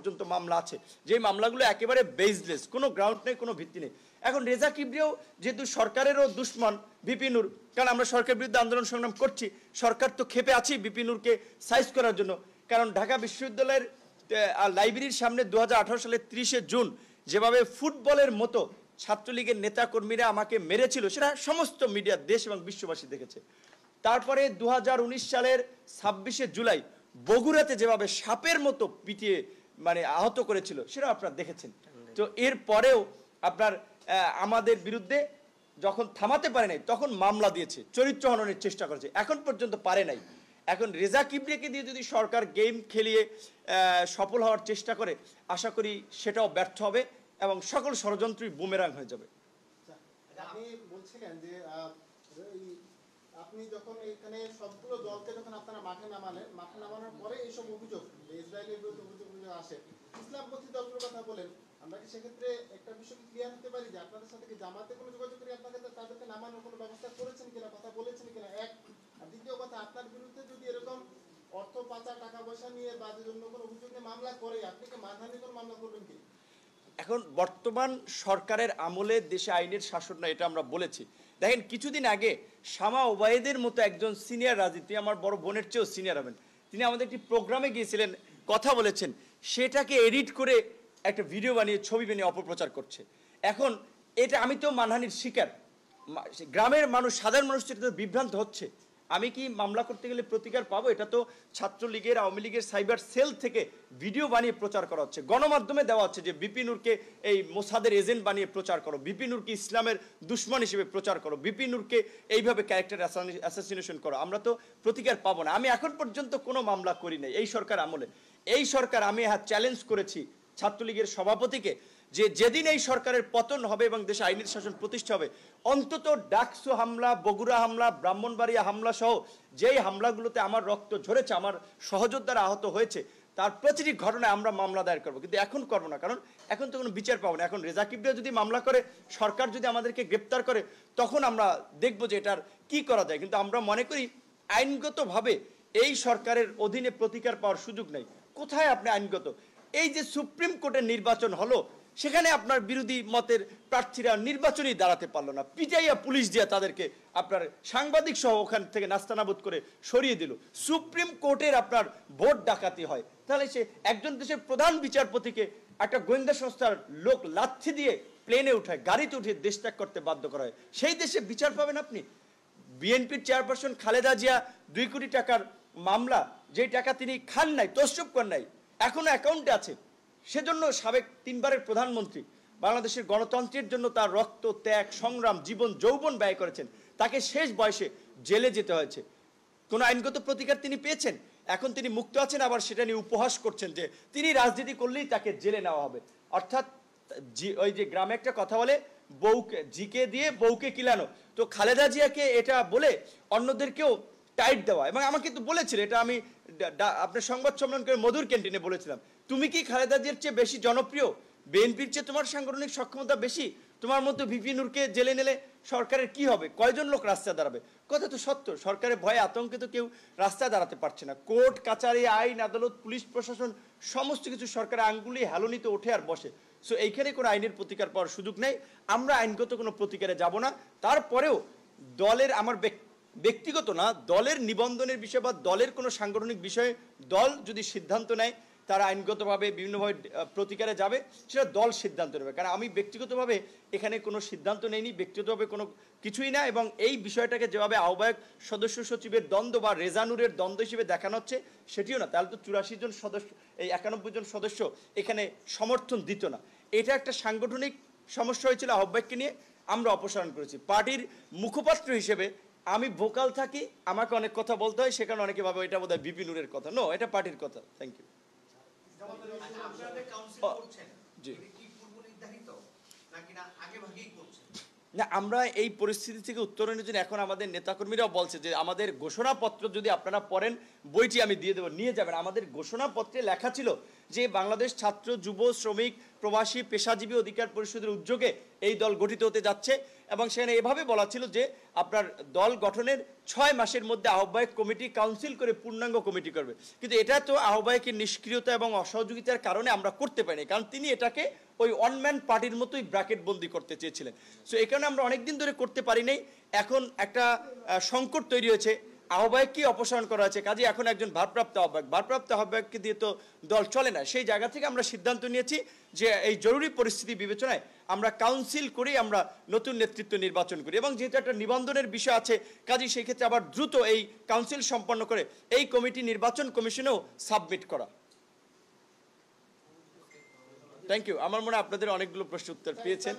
পর্যন্ত মামলা আছে, যে মামলাগুলো একেবারে বেসলেস, কোনো গ্রাউন্ড নেই, কোনো ভিত্তি নেই। এখন রেজা কিবরিয়াও যেহেতু সরকারেরও দুশ্মন ভিপি নূর, কারণ আমরা সরকারের বিরুদ্ধে আন্দোলন সংগ্রাম করছি, সরকার তো ক্ষেপে আছি ভিপি নূরকে সাইজ করার জন্য। কারণ ঢাকা বিশ্ববিদ্যালয়ের লাইব্রেরির সামনে 2018 সালের 30শে জুন যেভাবে ফুটবলের মতো ছাত্রলীগের নেতাকর্মীরা আমাকে মেরেছিল, সেটা সমস্ত মিডিয়া, দেশ এবং বিশ্ববাসী দেখেছে। তারপরে 2019 সালের 26শে জুলাই বগুড়াতে যেভাবে সাপের মতো পিটিয়ে আহত করেছিল, সেটা আপনারা দেখেছেন। তো এর পরেও আপনার আমাদের বিরুদ্ধে যখন থামাতে পারে নাই, তখন মামলা দিয়েছে, চরিত্র হননের চেষ্টা করেছে, এখন পর্যন্ত পারে নাই। এখন রেজা কিবরিয়াকে দিয়ে যদি সরকার গেম খেলিয়ে সফল হওয়ার চেষ্টা করে, আশা করি সেটাও ব্যর্থ হবে এবং সকল ষড়যন্ত্রই বুমেরাং হয়ে যাবে। আপনি বলছিলেন যে আপনি যখন এখানে সবগুলো দলকে যখন আপনারা মাঠে নামানোর পরে এইসব অভিযোগ, ইসরায়েলের বিরুদ্ধে অভিযোগ আসে, ইসলামপন্থী দলগুলোর কথা বলেন, আমরা কি সেক্ষেত্রে একটা বিষয় ক্লিয়ার হতে পারি যে আপনাদের সাথে কি জামাতে কোনো যোগাযোগ করে আপনাদের তাদেরকে নামানোর কোনো ব্যবস্থা করেছেন কিনা, কথা বলেছেন কিনা, এক। আর দ্বিতীয় কথা, আপনার বিরুদ্ধে যদি এরকম অর্থ পাচার, টাকা পয়সা নিয়ে বা অন্য কোনো অভিযোগ নিয়ে মামলা করে, আপনি কি মানহানির কোনো মামলা করবেন কি? এখন বর্তমান সরকারের আমলে দেশে আইনের শাসন না, এটা আমরা বলেছি। দেখেন, কিছুদিন আগে শামা ওবায়েদের মতো একজন সিনিয়র রাজনীতি, আমার বড় বোনের চেয়েও সিনিয়র হবেন, তিনি আমাদের একটি প্রোগ্রামে গিয়েছিলেন, কথা বলেছেন, সেটাকে এডিট করে একটা ভিডিও বানিয়ে, ছবি বানিয়ে অপপ্রচার করছে। এখন এটা আমি তো মানহানির শিকার, গ্রামের মানুষ, সাধারণ মানুষ এটা তো বিভ্রান্ত হচ্ছে। আমি কি মামলা করতে গেলে প্রতিকার পাবো? এটা তো ছাত্রলীগের, আওয়ামী লীগের সাইবার সেল থেকে ভিডিও বানিয়ে প্রচার করা হচ্ছে, গণমাধ্যমে দেওয়া হচ্ছে যে বিপি নূরকে এই মোসাদের এজেন্ট বানিয়ে প্রচার করো, বিপি নূরকে ইসলামের দুশ্মন হিসেবে প্রচার করো, বিপি নূরকে এইভাবে ক্যারেক্টার অ্যাসাসিনেশন করো। আমরা তো প্রতিকার পাবো না। আমি এখন পর্যন্ত কোনো মামলা করি নাই এই সরকার আমলে। এই সরকার, আমি চ্যালেঞ্জ করেছি ছাত্রলীগের সভাপতিকে যে যেদিন এই সরকারের পতন হবে এবং দেশে আইনের শাসন প্রতিষ্ঠা হবে, অন্তত ডাকসু হামলা, বগুড়া হামলা, ব্রাহ্মণবাড়িয়া হামলা সহ যেই হামলাগুলোতে আমার রক্ত ঝরেছে, আমার সহযোদ্ধারা আহত হয়েছে, তার প্রতিটি ঘটনায় আমরা মামলা দায়ের করবো। কিন্তু এখন করবো না, কারণ এখন তো কোনো বিচার পাবো না। এখন রেজা কিবরিয়া যদি মামলা করে, সরকার যদি আমাদেরকে গ্রেপ্তার করে, তখন আমরা দেখবো যে এটার কি করা যায়। কিন্তু আমরা মনে করি আইনগতভাবে এই সরকারের অধীনে প্রতিকার পাওয়ার সুযোগ নেই। কোথায় আপনি আইনগত? এই যে সুপ্রিম কোর্টের নির্বাচন হলো, সেখানে আপনার বিরোধী মতের প্রার্থীরা নির্বাচনই দাঁড়াতে পারলো না, পিটাইয়া পুলিশ দিয়ে তাদেরকে আপনার সাংবাদিক সহ ওখান থেকে নাস্তানাবুদ করে সরিয়ে দিল। সুপ্রিম কোর্টের আপনার ভোট ডাকাতি হয়, তাহলে সে একজন দেশের প্রধান বিচারপতিকে একটা গোয়েন্দা সংস্থার লোক লাথি দিয়ে প্লেনে উঠায়, গাড়িতে উঠে দেশ ত্যাগ করতে বাধ্য করা হয়। সেই দেশে বিচার পাবেন আপনি? বিএনপির চেয়ারপারসন খালেদা জিয়া 2 কোটি টাকার মামলা, যেই টাকা তিনি খান নাই, তসরুপ করেন নাই, এখনো অ্যাকাউন্টে আছে, সেজন্য সাবেক 3 বারের প্রধানমন্ত্রী বাংলাদেশের গণতন্ত্রের জন্য তার রক্ত, ত্যাগ, সংগ্রাম, জীবন, যৌবন ব্যয় করেছেন, তাকে শেষ বয়সে জেলে যেতে হয়েছে। কোনো আইনগত প্রতিকার তিনি পেয়েছেন? এখন তিনি মুক্ত আছেন, আবার সেটা নিয়ে উপহাস করছেন যে তিনি রাজনীতি করলেই তাকে জেলে নেওয়া হবে। অর্থাৎ ওই যে গ্রামে একটা কথা বলে, বউকে জিকে দিয়ে বউকে কিলানো, তো খালেদা জিয়াকে এটা বলে অন্যদেরকেও টাইট দেওয়া। এবং আমাকে তো বলেছিল, এটা আমি আপনার সংবাদ সম্মেলন করে মধুর ক্যান্টিনে বলেছিলাম, তুমি কি খালেদা জিয়ার চেয়ে বেশি জনপ্রিয়? বিএনপির চেয়ে তোমার সাংগঠনিক সক্ষমতা বেশি? তোমার মতো ভিপি নূরকে জেলে নিলে সরকারের কি হবে? কয়জন লোক রাস্তায় দাঁড়াবে? কথা তো সত্য। সরকারের ভয়ে আতঙ্কে তো কেউ রাস্তায় দাঁড়াতে পারছে না। কোর্ট কাচারি, আইন আদালত, পুলিশ প্রশাসন সমস্ত কিছু সরকারের আঙ্গুলি হেলনিতে ওঠে আর বসে। সো এইখানে কোনো আইনের প্রতিকার পাওয়ার সুযোগ নেই। আমরা আইনগত কোনো প্রতিকারে যাব না। তারপরেও দলের, আমার ব্যক্তিগত না, দলের নিবন্ধনের বিষয় বা দলের কোনো সাংগঠনিক বিষয়ে দল যদি সিদ্ধান্ত নেয় তারা আইনগতভাবে বিভিন্নভাবে প্রতিকারে যাবে, সেটা দল সিদ্ধান্ত নেবে। কারণ আমি ব্যক্তিগতভাবে এখানে কোনো সিদ্ধান্ত নেইনি, ব্যক্তিগতভাবে কোনো কিছুই না। এবং এই বিষয়টাকে যেভাবে আহ্বায়ক সদস্য সচিবের দ্বন্দ্ব বা রেজানুরের দ্বন্দ্ব হিসেবে দেখানো হচ্ছে, সেটিও না। তাহলে তো 84 জন সদস্য, এই 91 জন সদস্য এখানে সমর্থন দিত না। এটা একটা সাংগঠনিক সমস্যা হয়েছিল, আহ্বায়ককে নিয়ে আমরা অপসারণ করেছি। পার্টির মুখপাত্র হিসেবে আমি ভোকাল থাকি, আমাকে অনেক কথা বলতে হয়, সেখানে অনেকে ভাবে এটা বোধহয় বিপি নূরের কথা। নো, এটা পার্টির কথা। Thank you. না, আমরা এই পরিস্থিতি থেকে উত্তরণের জন্য এখন আমাদের নেতাকর্মীরাও বলছে যে আমাদের ঘোষণাপত্র যদি আপনারা পড়েন, বইটি আমি দিয়ে দেবো, নিয়ে যাবেন। আমাদের ঘোষণাপত্রে লেখা ছিল যে বাংলাদেশ ছাত্র যুব শ্রমিক প্রবাসী পেশাজীবী অধিকার পরিষদের উদ্যোগে এই দল গঠিত হতে যাচ্ছে এবং সেখানে এভাবে বলা ছিল যে আপনার দল গঠনের 6 মাসের মধ্যে আহ্বায়ক কমিটি কাউন্সিল করে পূর্ণাঙ্গ কমিটি করবে। কিন্তু এটা তো আহ্বায়কের নিষ্ক্রিয়তা এবং অসহযোগিতার কারণে আমরা করতে পারিনি, কারণ তিনি এটাকে ওই ওয়ানম্যান পার্টির মতোই ব্র্যাকেট বন্দি করতে চেয়েছিলেন। সো এই কারণে আমরা অনেকদিন ধরে করতে পারি নাই। এখন একটা সংকট তৈরি হয়েছে, আহ্বায়ককে অপসারণ করা হয়েছে, কাজে এখন একজন ভারপ্রাপ্ত আহ্বায়ককে দিয়ে তো দল চলে না। সেই জায়গা থেকে আমরা সিদ্ধান্ত নিয়েছি যে এই জরুরি পরিস্থিতি বিবেচনায় আমরা কাউন্সিল করেই আমরা নতুন নেতৃত্ব নির্বাচন করি, এবং যেহেতু একটা নিবন্ধনের বিষয় আছে কাজে সেই ক্ষেত্রে আবার দ্রুত এই কাউন্সিল সম্পন্ন করে এই কমিটি নির্বাচন কমিশনেও সাবমিট করা। Thank you. আমার মনে হয় আপনাদের অনেকগুলো প্রশ্ন উত্তর পেয়েছেন।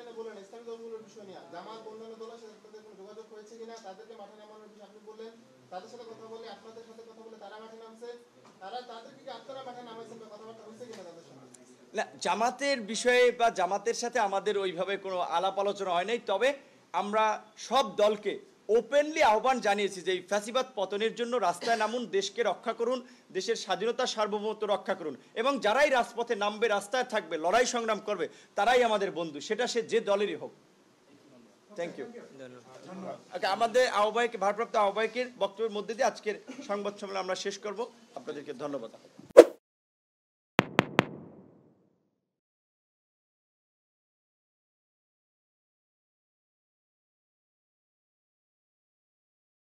না, জামাতের বিষয়ে বা জামাতের সাথে আমাদের ওইভাবে কোনো আলাপ আলোচনা হয় নাই, তবে আমরা সব দলকে ওপেনলি আহ্বান জানিয়েছি যে এই ফ্যাসিবাদ পতনের জন্য রাস্তায় নামুন, দেশকে রক্ষা করুন, দেশের স্বাধীনতা সার্বভৌমত্ব রক্ষা করুন, এবং যারাই রাজপথে নামবে, রাস্তায় থাকবে, লড়াই সংগ্রাম করবে, তারাই আমাদের বন্ধু, সেটা সে যে দলেরই হোক। Thank you. আমাদের ভারপ্রাপ্ত আহ্বায়কের বক্তব্যের মধ্যে দিয়ে আজকের সংবাদ সম্মেলন আমরা শেষ করব। আপনাদেরকে ধন্যবাদ।